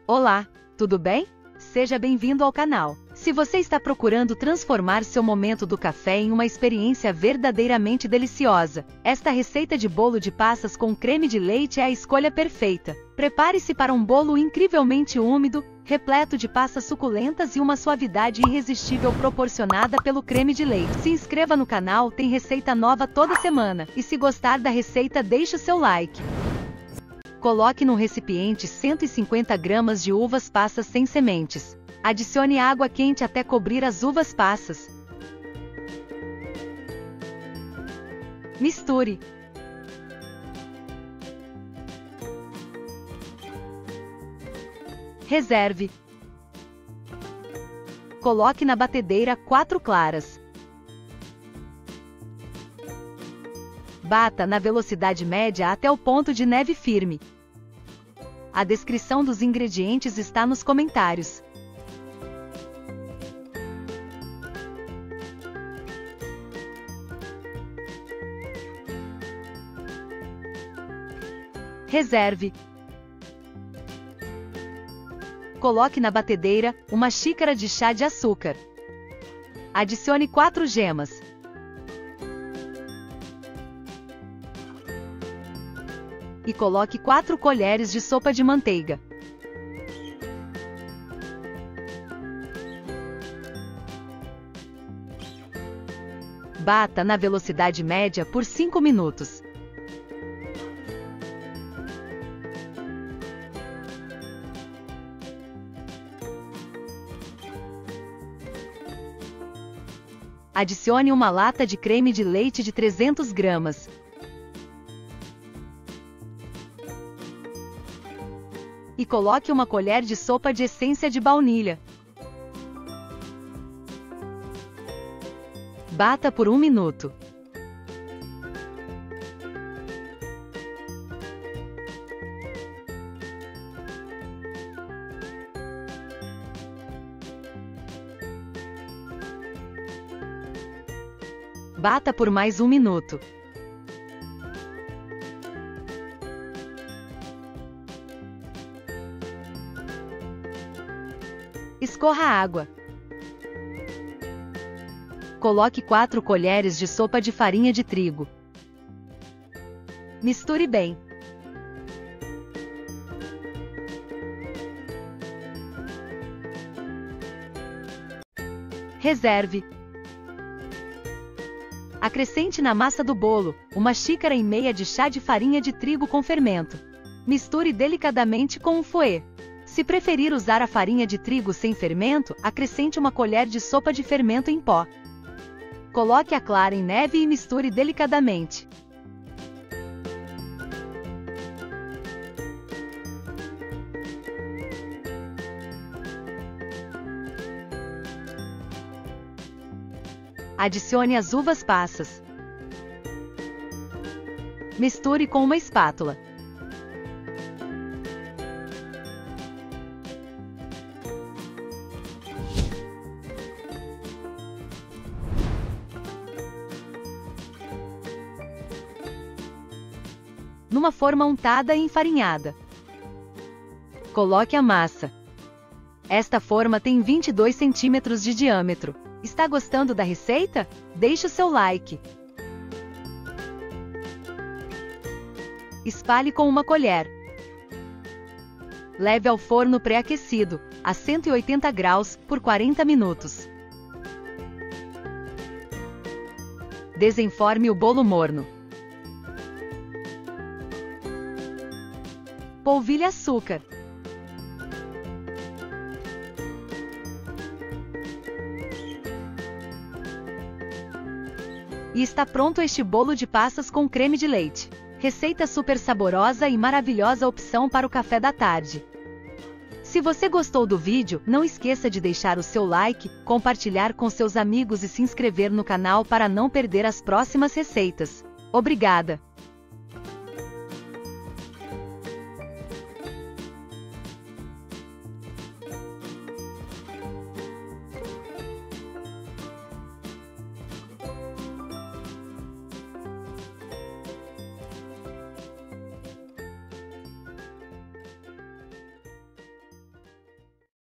Olá, tudo bem? Seja bem-vindo ao canal. Se você está procurando transformar seu momento do café em uma experiência verdadeiramente deliciosa, esta receita de bolo de passas com creme de leite é a escolha perfeita. Prepare-se para um bolo incrivelmente úmido, repleto de passas suculentas e uma suavidade irresistível proporcionada pelo creme de leite. Se inscreva no canal, tem receita nova toda semana. E se gostar da receita, deixe o seu like. Coloque num recipiente 150 gramas de uvas passas sem sementes. Adicione água quente até cobrir as uvas passas. Misture. Reserve. Coloque na batedeira 4 claras. Bata na velocidade média até o ponto de neve firme. A descrição dos ingredientes está nos comentários. Reserve. Coloque na batedeira uma xícara de chá de açúcar. Adicione 4 gemas. E coloque 4 colheres de sopa de manteiga. Bata na velocidade média por 5 minutos. Adicione uma lata de creme de leite de 300 gramas. E coloque uma colher de sopa de essência de baunilha. Bata por 1 minuto. Bata por mais 1 minuto. Escorra a água. Coloque 4 colheres de sopa de farinha de trigo. Misture bem. Reserve. Acrescente na massa do bolo 1,5 xícaras de chá de farinha de trigo com fermento. Misture delicadamente com um fouet. Se preferir usar a farinha de trigo sem fermento, acrescente 1 colher de sopa de fermento em pó. Coloque a clara em neve e misture delicadamente. Adicione as uvas passas. Misture com uma espátula. Numa forma untada e enfarinhada. Coloque a massa. Esta forma tem 22 centímetros de diâmetro. Está gostando da receita? Deixe o seu like. Espalhe com uma colher. Leve ao forno pré-aquecido, a 180 graus, por 40 minutos. Desenforme o bolo morno. Polvilhe açúcar. E está pronto este bolo de passas com creme de leite. Receita super saborosa e maravilhosa opção para o café da tarde. Se você gostou do vídeo, não esqueça de deixar o seu like, compartilhar com seus amigos e se inscrever no canal para não perder as próximas receitas. Obrigada!